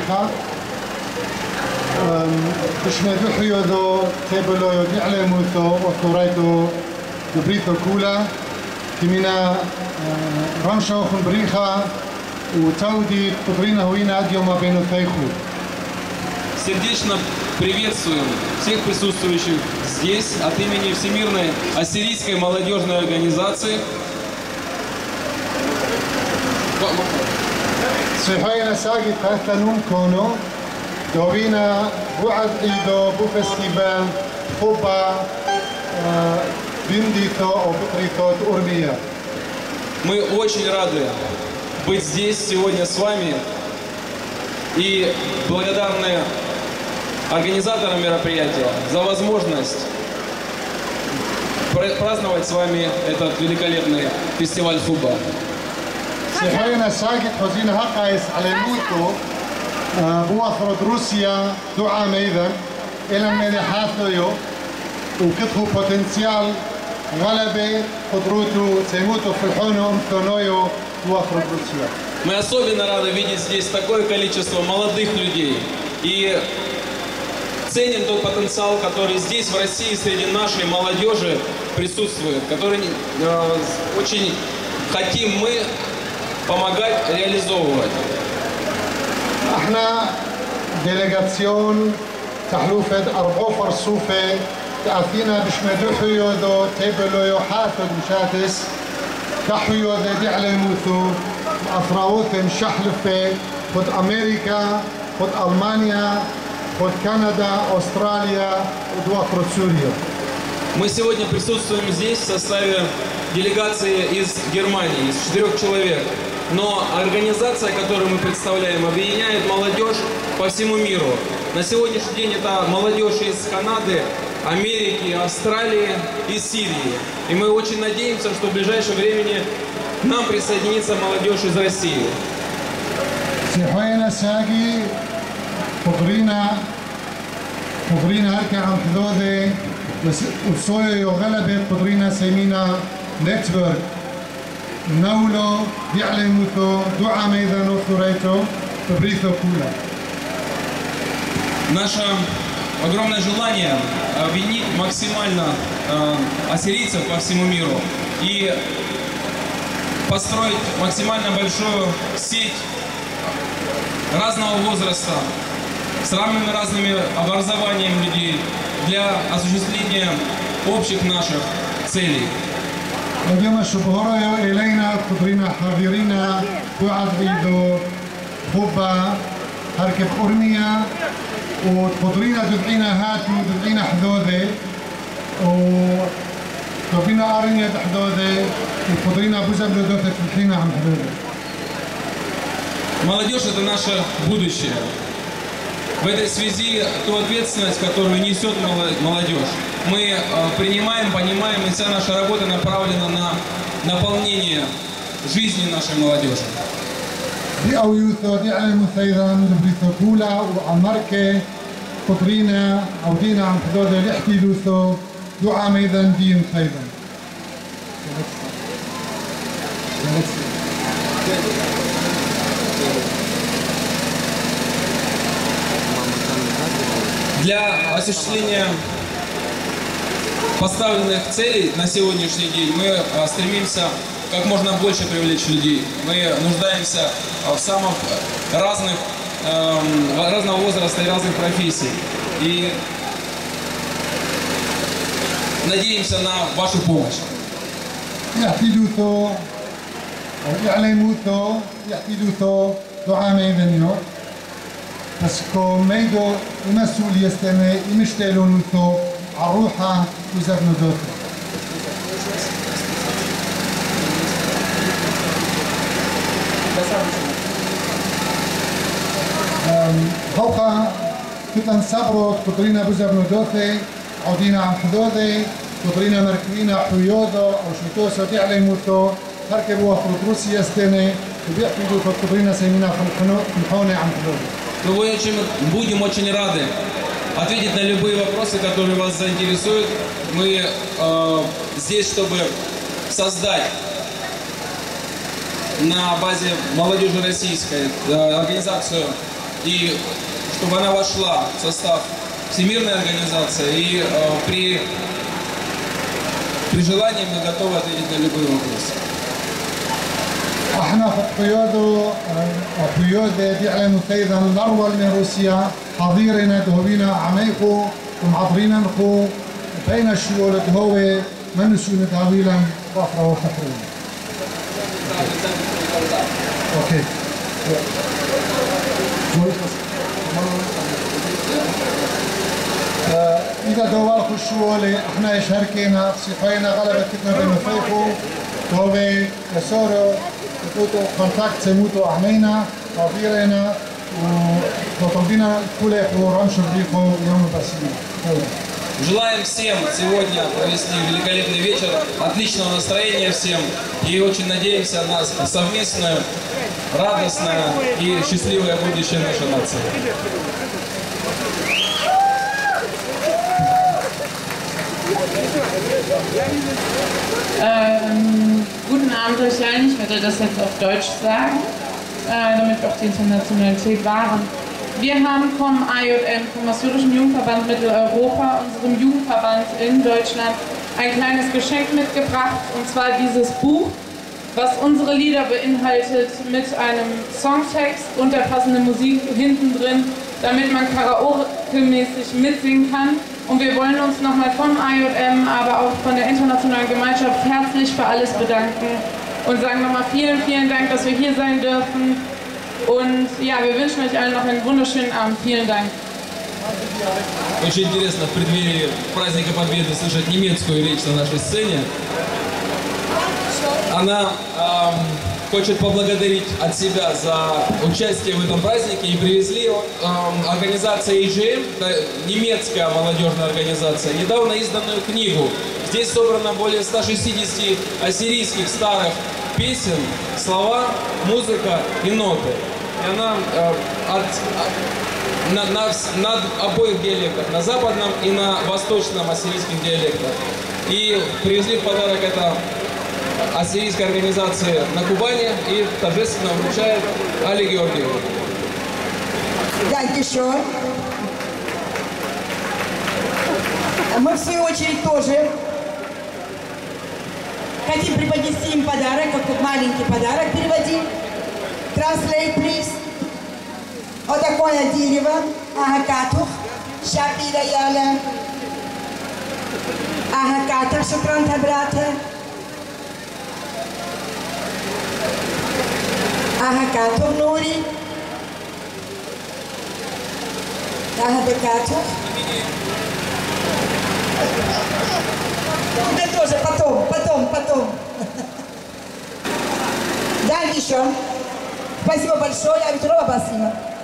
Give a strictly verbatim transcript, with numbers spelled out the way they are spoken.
בריחה. בשמדו חיודו תבלו יודעלם אותו אוטורייתו בבריתו כולה כמינה רמשו חון בריחה ותאודי פטרינה הוינה עד יום הבנו תייכו. Сердечно приветствуем всех присутствующих здесь от имени Всемирной ассирийской молодежной организации. سيحوينا ساقي قاتلون كونو دوبينا بوعد إيدو بو فستيفال خوبا بنديتو أو بطريتو أورمية. Мы очень рады быть здесь сегодня с вами и благодарны организаторам мероприятия за возможность праздновать с вами этот великолепный фестиваль Хуба. سيحوينا ساقي حزين هقايس على موتو بوافرد روسيا دعا ميذن إلى الملحاثيو وكتبوا بوتنسيال غلبة قدروتو سيموتو في الحونو أمثونويو بوافرد روسيا. Мы особенно рады видеть здесь такое количество молодых людей и ценим тот потенциал, который здесь, в России, среди нашей молодежи присутствует, который э, очень хотим мы помогать реализовывать. احنا ديليغاسيون تحلوفة أربعة فرصوفة تأثينا بشمدو حيودو تيبلو يوحاثو مشاتس كحيودو دعلي موثو أفراوثن شحلفة خد أمريكا خد ألمانيا خد كندا أستراليا ودوافر سوريا. Мы сегодня присутствуем здесь в составе делегации из Германии, из четырех человек. Но организация, которую мы представляем, объединяет молодежь по всему миру. На сегодняшний день это молодежь из Канады, Америки, Австралии и Сирии. И мы очень надеемся, что в ближайшем времени к нам присоединится молодежь из России. سيحوينا ساقي قدرينا قدرينا هركا عم حدودي وصويو غلبت قدرينا سيمينا نتورك نولو يعلموتو دعا ميدانو ثوريتو تبريثو كولا. Наше огромное желание объединить максимально э, ассирийцев по всему миру и построить максимально большую сеть разного возраста, с равными разными образованием людей для осуществления общих наших целей. اليوم شبهروا إلينا قدرنا حاضرين وعد إيدو خوبا هركب أورميا وقدرنا دبعينا هاتو دبعينا حدودي وقدرنا أرنيا حدودي وقدرنا بوزب لدوثة الحين عن حدودي. Молодежь – это наше будущее. В этой связи ту ответственность, которую несет молодежь, мы принимаем, понимаем, и вся наша работа направлена на наполнение жизни нашей молодежи. بأويوثو دعلمو ثيران لبريثو كولا وعمركة قدرينا أو دينا عن حدودة لحتي لوثو دعا ميذان دين ثيران. Для осуществления поставленных целей на сегодняшний день мы стремимся как можно больше привлечь людей. Мы нуждаемся в самых разных, разного возраста и разных профессий. И надеемся на вашу помощь. يحتدوثو يعلموثو يحتدوثو دعا ميذانيو بس كو ميدو يمسؤول يستمع يمشتلونوثو عروحة وزفنو دوثو. هوخا كتن صبرو قدرينا بزفنو دوثي عودينا عم حدودي قدرينا مركبينا حيودو أو شتوسو تعلموثو هركبوا وفرد روسيا استنى وبيحكيدو قدرينا سيمينا في الحونة عم حدودي. Мы очень, будем очень рады ответить на любые вопросы, которые вас заинтересуют. Мы э, здесь, чтобы создать на базе молодежи российской э, организацию и чтобы она вошла в состав Всемирной организации, и э, при, при желании мы готовы ответить на любые вопросы. احنا في حيودو حيودة ديعلن تيذا الأرول من روسيا حضيرنا دهوبينا عميقو ومعضرينا نخو بين الشيول دهوة من نسون دهويلا بافرا وخفرون. اوكي. إذا دوال خشولي احنا شاركينا صفينا غلبة كتنا بمفيقو دوبي يسورو يفوتوا كونتاكت سيموتوا أحمينا وفيرينا وطلبينا كله ورانشو بريكو يوم بسيطة. Желаем всем сегодня провести великолепный вечер, отличного настроения всем и очень надеемся на совместное, радостное и счастливое будущее нашей нации. Ähm, guten Abend euch allen, ich werde das jetzt auf Deutsch sagen, äh, damit wir auch die Internationalität wahren. Wir haben vom I J M, vom Assyrischen Jugendverband Mitteleuropa, unserem Jugendverband in Deutschland, ein kleines Geschenk mitgebracht, und zwar dieses Buch, was unsere Lieder beinhaltet, mit einem Songtext und der passenden Musik hinten drin, damit man karaoke-mäßig mitsingen kann. Und wir wollen uns nochmal vom I J M, aber auch von der internationalen Gemeinschaft herzlich für alles bedanken und sagen nochmal vielen, vielen Dank, dass wir hier sein dürfen. Und ja, wir wünschen euch allen noch einen wunderschönen Abend. Vielen Dank. Очень интересно в преддверии праздника Победы слышать немецкую речь на нашей сцене. Она эм, хочет поблагодарить от себя за участие в этом празднике, и привезли эм, организация И Джи Эм, немецкая молодежная организация, недавно изданную книгу. Здесь собрано более ста шестидесяти ассирийских старых песен, слова, музыка и ноты. И она э, от, на, на, на обоих диалектах, на западном и на восточном ассирийских диалектах. И привезли в подарок это ассирийской организации на Кубани и торжественно вручает Али Георгиеву. Dankeschön. Мы в свою очередь тоже хотим преподнести им подарок, как вот маленький подарок переводи. Translate, please. Вот такое дерево, агакатух, шапира яля, агакатух, шукранта брата, агакатух нури, агакатух. Тебе тоже потом, потом, потом. Dankeschön. Спасибо большое, а ведь спасибо.